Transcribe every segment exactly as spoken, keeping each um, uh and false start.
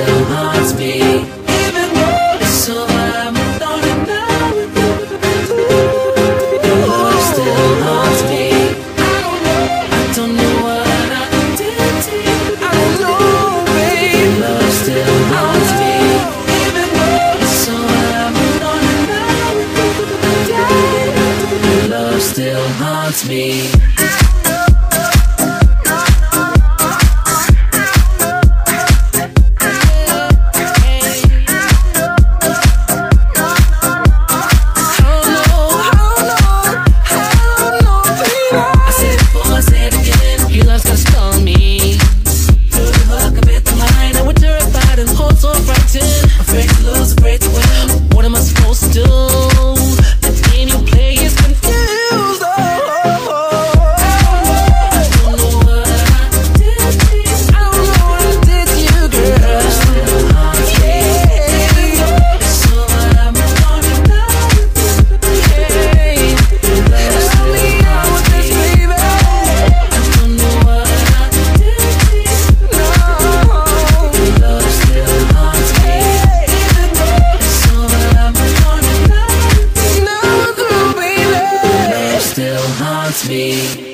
still haunts me. Even though it's over, I'm alone and now with you. Your love still haunts me. I don't know, I don't know what I did to you. I don't know, babe. Your love still haunts me. Even though it's over, I'm alone and now with you. Your love still haunts me. Me.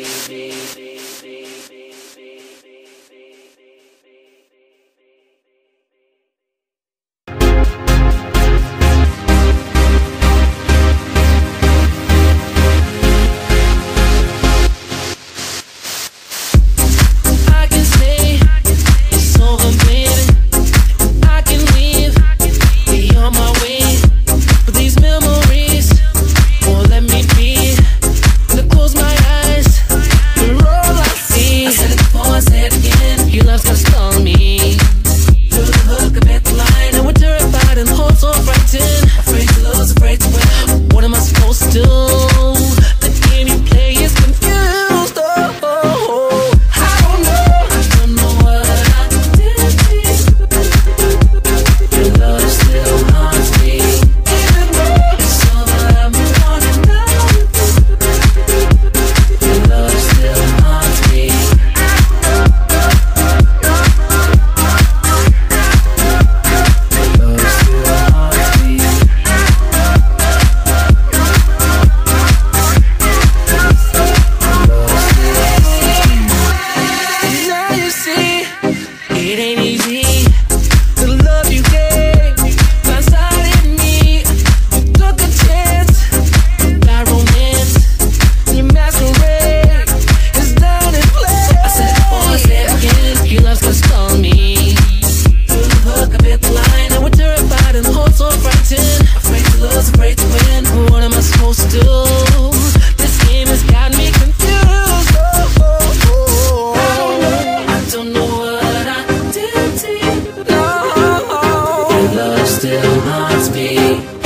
Still haunts me.